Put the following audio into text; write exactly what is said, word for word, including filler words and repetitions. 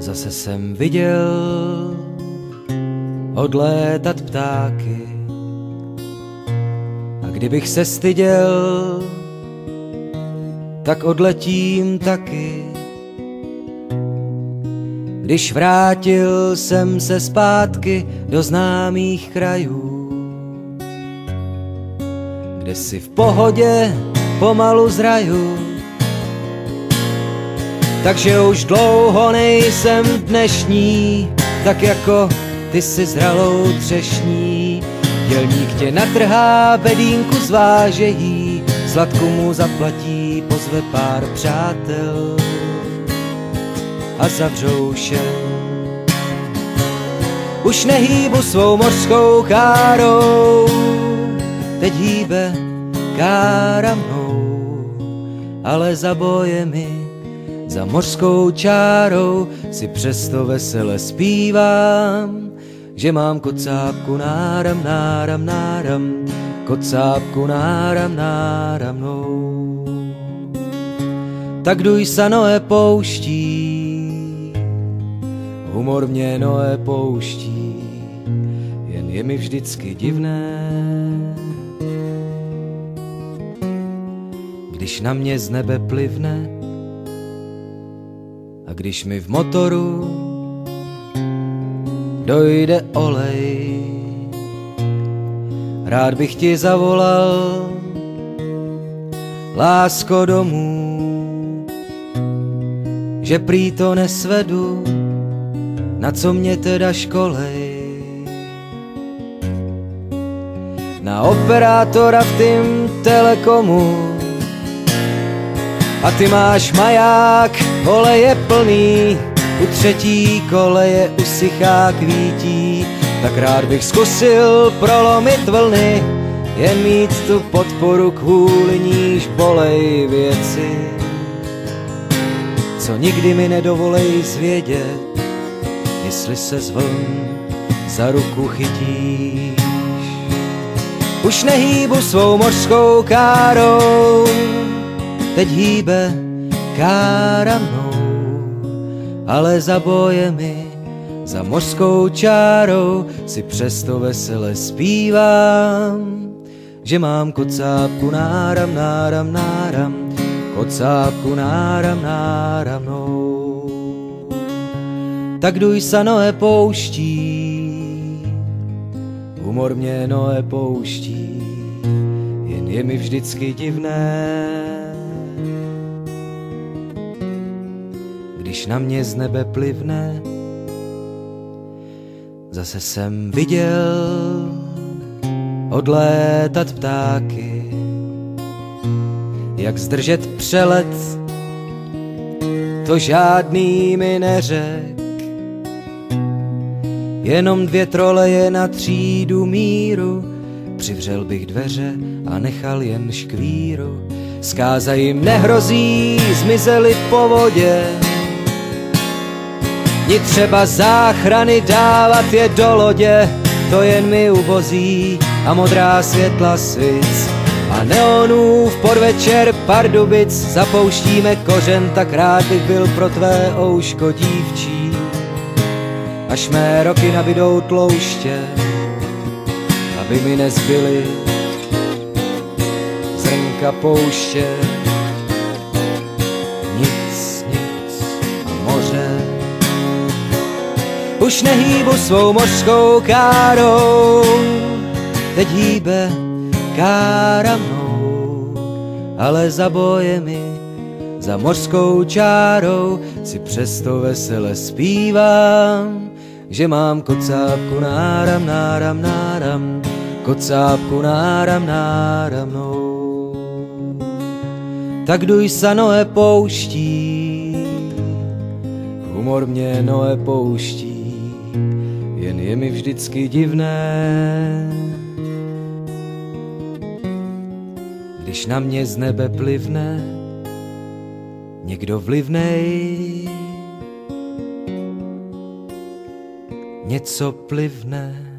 Zase jsem viděl odlétat ptáky, a kdybych se styděl, tak odletím taky. Když vrátil jsem se zpátky do známých krajů, kde si v pohodě pomalu zraju, takže už dlouho nejsem dnešní, tak jako ty si zralou třešní. Dělník tě natrhá, bedínku zvážejí, sladku mu zaplatí, pozve pár přátel a zavřou šel. Už nehýbu svou mořskou károu, teď hýbe kára mnou, ale za bojemi, za mořskou čárou si přesto vesele zpívám, že mám kocápku náram, náram, náram, kocápku náram, náram mnou. Tak duj sa Noé pouští, humor mě Noé pouští, jen je mi vždycky divné, když na mě z nebe plivne a když mi v motoru dojde olej. Rád bych ti zavolal, lásko, domů, že prý to nesvedu, na co mě teda školej. Na operátora v tým telekomu, a ty máš maják, oleje plný, u třetí koleje usychá kvítí. Tak rád bych zkusil prolomit vlny, jen mít tu podporu, kvůli níž bolej věci, co nikdy mi nedovolej zvědět, jestli se z vln za ruku chytíš. Už nehýbu svou mořskou károu, teď hýbe kára mnou, ale za bojemi, za mořskou čárou si přesto vesele zpívám, že mám kocápku náram, náram, náram, kocápku náram, náram mnou. Tak duj sa Noé pouští, humor mě Noé pouští, jen je mi vždycky divné, když na mě z nebe plivne. Zase jsem viděl odlétat ptáky, jak zdržet přelet, to žádný mi neřek. Jenom dvě troleje na třídu míru, přivřel bych dveře a nechal jen škvíru. Zkáza jim nehrozí, zmizeli po vodě, ni třeba záchrany dávat je do lodě, to jen mi ubozí a modrá světla svic a neonů v podvečer Pardubic. Zapouštíme kořen, tak rád bych byl pro tvé ouško dívčí, až mé roky nabydou tlouště, aby mi nezbyly zrnka pouště. Nic, nic a moře. Už nehýbu svou mořskou károu, teď hýbe kára mnou, ale za bojemi, za mořskou čárou si přesto vesele zpívám, že mám kocápku náram, náram, náram, kocápku náram, náram mnou. Tak duj sa Noé pouští, humor mě Noé pouští, jen je mi vždycky divné, když na mě z nebe plivne někdo vlivnej, něco plivne.